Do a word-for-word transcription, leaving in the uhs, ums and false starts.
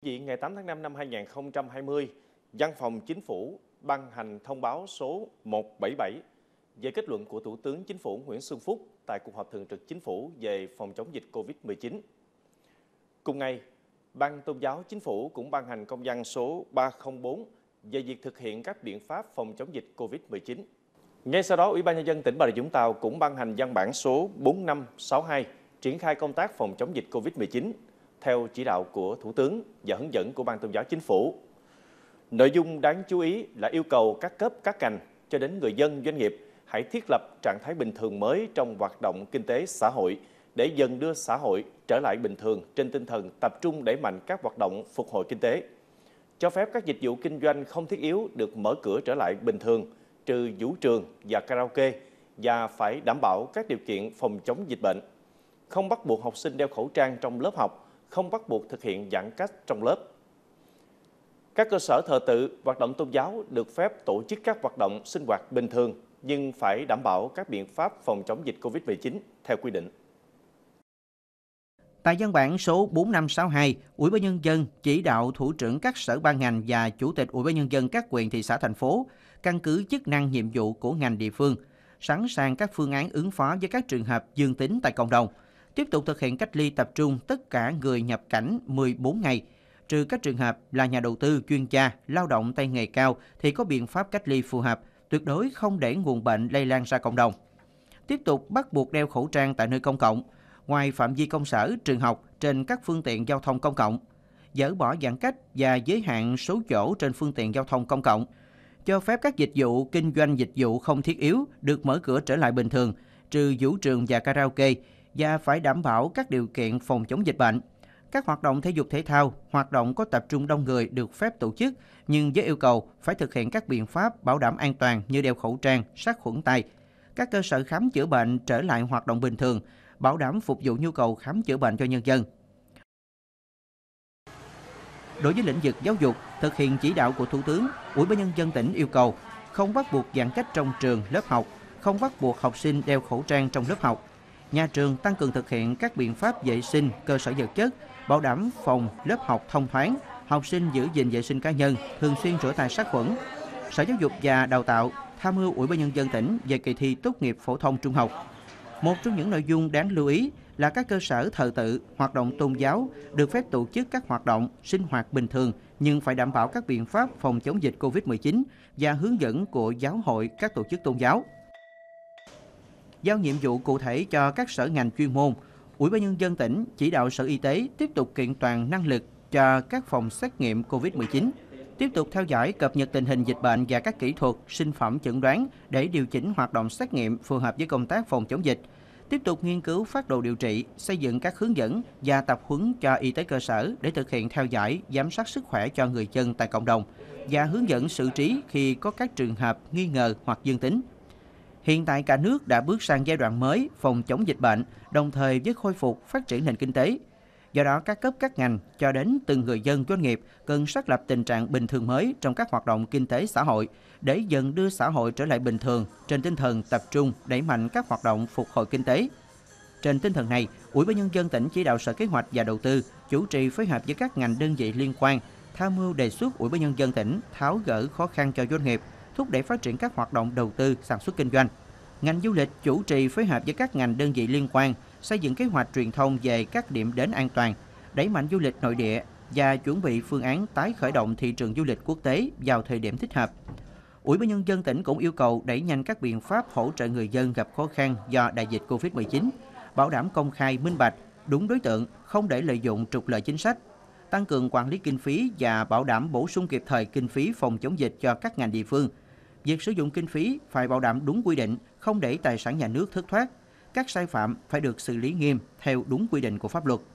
Vị ngày tám tháng năm năm hai nghìn không trăm hai mươi, Văn phòng Chính phủ ban hành thông báo số một bảy bảy về kết luận của Thủ tướng Chính phủ Nguyễn Xuân Phúc tại cuộc họp thường trực Chính phủ về phòng chống dịch Covid mười chín. Cùng ngày, Ban Tôn giáo Chính phủ cũng ban hành công văn số ba không bốn về việc thực hiện các biện pháp phòng chống dịch Covid mười chín. Ngay sau đó, Ủy ban Nhân dân tỉnh Bà Rịa Vũng Tàu cũng ban hành văn bản số bốn năm sáu hai triển khai công tác phòng chống dịch Covid mười chín theo chỉ đạo của Thủ tướng và hướng dẫn của Ban Tôn giáo Chính phủ. Nội dung đáng chú ý là yêu cầu các cấp, các ngành cho đến người dân, doanh nghiệp hãy thiết lập trạng thái bình thường mới trong hoạt động kinh tế xã hội để dần đưa xã hội trở lại bình thường trên tinh thần tập trung đẩy mạnh các hoạt động phục hồi kinh tế. Cho phép các dịch vụ kinh doanh không thiết yếu được mở cửa trở lại bình thường, trừ vũ trường và karaoke, và phải đảm bảo các điều kiện phòng chống dịch bệnh. Không bắt buộc học sinh đeo khẩu trang trong lớp học, không bắt buộc thực hiện giãn cách trong lớp. Các cơ sở thờ tự, hoạt động tôn giáo được phép tổ chức các hoạt động sinh hoạt bình thường, nhưng phải đảm bảo các biện pháp phòng chống dịch Covid mười chín theo quy định. Tại văn bản số bốn năm sáu hai, Ủy ban Nhân dân chỉ đạo thủ trưởng các sở ban ngành và Chủ tịch Ủy ban Nhân dân các huyện, thị xã, thành phố căn cứ chức năng nhiệm vụ của ngành địa phương, sẵn sàng các phương án ứng phó với các trường hợp dương tính tại cộng đồng, tiếp tục thực hiện cách ly tập trung tất cả người nhập cảnh mười bốn ngày, trừ các trường hợp là nhà đầu tư, chuyên gia, lao động tay nghề cao thì có biện pháp cách ly phù hợp, tuyệt đối không để nguồn bệnh lây lan ra cộng đồng. Tiếp tục bắt buộc đeo khẩu trang tại nơi công cộng, ngoài phạm vi công sở, trường học, trên các phương tiện giao thông công cộng, dỡ bỏ giãn cách và giới hạn số chỗ trên phương tiện giao thông công cộng, cho phép các dịch vụ kinh doanh dịch vụ không thiết yếu được mở cửa trở lại bình thường, trừ vũ trường và karaoke, và phải đảm bảo các điều kiện phòng chống dịch bệnh. Các hoạt động thể dục thể thao, hoạt động có tập trung đông người được phép tổ chức, nhưng với yêu cầu phải thực hiện các biện pháp bảo đảm an toàn như đeo khẩu trang, sát khuẩn tay. Các cơ sở khám chữa bệnh trở lại hoạt động bình thường, bảo đảm phục vụ nhu cầu khám chữa bệnh cho nhân dân. Đối với lĩnh vực giáo dục, thực hiện chỉ đạo của Thủ tướng, Ủy ban Nhân dân tỉnh yêu cầu không bắt buộc giãn cách trong trường, lớp học, không bắt buộc học sinh đeo khẩu trang trong lớp học. Nhà trường tăng cường thực hiện các biện pháp vệ sinh cơ sở vật chất, bảo đảm phòng lớp học thông thoáng, học sinh giữ gìn vệ sinh cá nhân, thường xuyên rửa tay sát khuẩn. Sở Giáo dục và Đào tạo tham mưu Ủy ban Nhân dân tỉnh về kỳ thi tốt nghiệp phổ thông trung học. Một trong những nội dung đáng lưu ý là các cơ sở thờ tự, hoạt động tôn giáo được phép tổ chức các hoạt động, sinh hoạt bình thường nhưng phải đảm bảo các biện pháp phòng chống dịch Covid mười chín và hướng dẫn của giáo hội, các tổ chức tôn giáo. Giao nhiệm vụ cụ thể cho các sở ngành chuyên môn, Ủy ban Nhân dân tỉnh chỉ đạo Sở Y tế tiếp tục kiện toàn năng lực cho các phòng xét nghiệm Covid mười chín, tiếp tục theo dõi cập nhật tình hình dịch bệnh và các kỹ thuật, sinh phẩm chẩn đoán để điều chỉnh hoạt động xét nghiệm phù hợp với công tác phòng chống dịch, tiếp tục nghiên cứu phác đồ điều trị, xây dựng các hướng dẫn và tập huấn cho y tế cơ sở để thực hiện theo dõi, giám sát sức khỏe cho người dân tại cộng đồng và hướng dẫn xử trí khi có các trường hợp nghi ngờ hoặc dương tính. Hiện tại cả nước đã bước sang giai đoạn mới phòng chống dịch bệnh, đồng thời với khôi phục phát triển nền kinh tế. Do đó, các cấp các ngành cho đến từng người dân doanh nghiệp cần xác lập tình trạng bình thường mới trong các hoạt động kinh tế xã hội để dần đưa xã hội trở lại bình thường trên tinh thần tập trung đẩy mạnh các hoạt động phục hồi kinh tế. Trên tinh thần này, Ủy ban Nhân dân tỉnh chỉ đạo Sở Kế hoạch và Đầu tư chủ trì phối hợp với các ngành đơn vị liên quan tham mưu đề xuất Ủy ban Nhân dân tỉnh tháo gỡ khó khăn cho doanh nghiệp, thúc đẩy phát triển các hoạt động đầu tư, sản xuất kinh doanh. Ngành du lịch chủ trì phối hợp với các ngành đơn vị liên quan xây dựng kế hoạch truyền thông về các điểm đến an toàn, đẩy mạnh du lịch nội địa và chuẩn bị phương án tái khởi động thị trường du lịch quốc tế vào thời điểm thích hợp. Ủy ban Nhân dân tỉnh cũng yêu cầu đẩy nhanh các biện pháp hỗ trợ người dân gặp khó khăn do đại dịch Covid mười chín, bảo đảm công khai, minh bạch, đúng đối tượng, không để lợi dụng trục lợi chính sách, tăng cường quản lý kinh phí và bảo đảm bổ sung kịp thời kinh phí phòng chống dịch cho các ngành địa phương. Việc sử dụng kinh phí phải bảo đảm đúng quy định, không để tài sản nhà nước thất thoát. Các sai phạm phải được xử lý nghiêm theo đúng quy định của pháp luật.